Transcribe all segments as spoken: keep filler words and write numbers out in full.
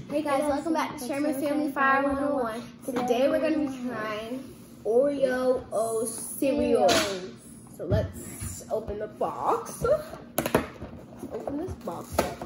Hey guys, welcome back to Sherman Family Fire one oh one. Today we're going to be trying Oreo O cereal. So let's open the box. Let's open this box up.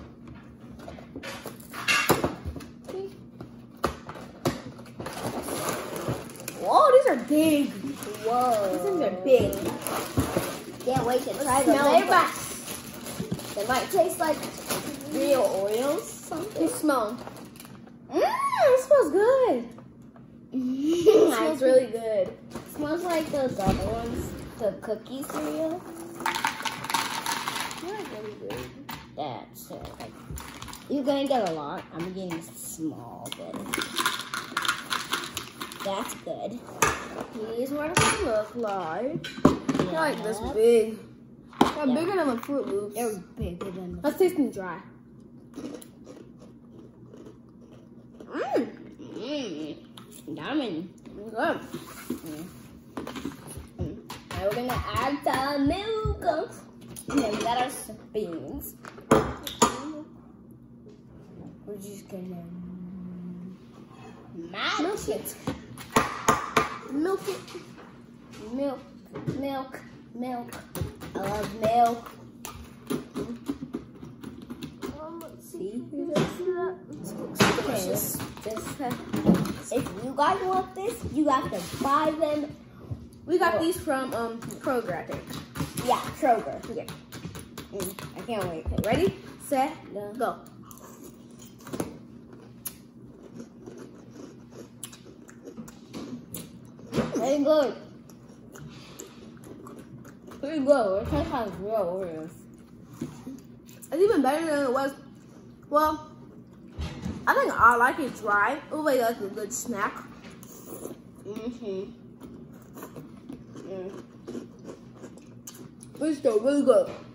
Whoa, these are big. Whoa. These things are big. Can't wait to try Let's them. smell They them. might, they might taste like real Oreos. Something. You smell. Mmm, it smells good. It smells really good. It smells like those other ones, the cookie cereal. Smells really good. That's uh, like, you're gonna get a lot. I'm getting a small bit. That's good. These what they look like. They're like this Yeah. big. They're Yeah. bigger than the Fruit Loops. They're bigger than the Let's taste them dry. Mmm, Mmm. Yummy. good. Mm. Mm. Now we're gonna add some milk. And then we got our beans. We're just gonna mash Milk it. Milk it. Milk, milk, milk. I love milk. Um, let's See? Okay. This, if you guys want this, you have to buy them. We got these from um Kroger, I think. Yeah, Kroger. Yeah. Mm, I can't wait. Okay, ready, set, No. go. Very good. Pretty good. It tastes like real Oreos. It's even better than it was. Well, I think I like it dry. It was like a good snack. Mm-hmm. Mm. It's still really good.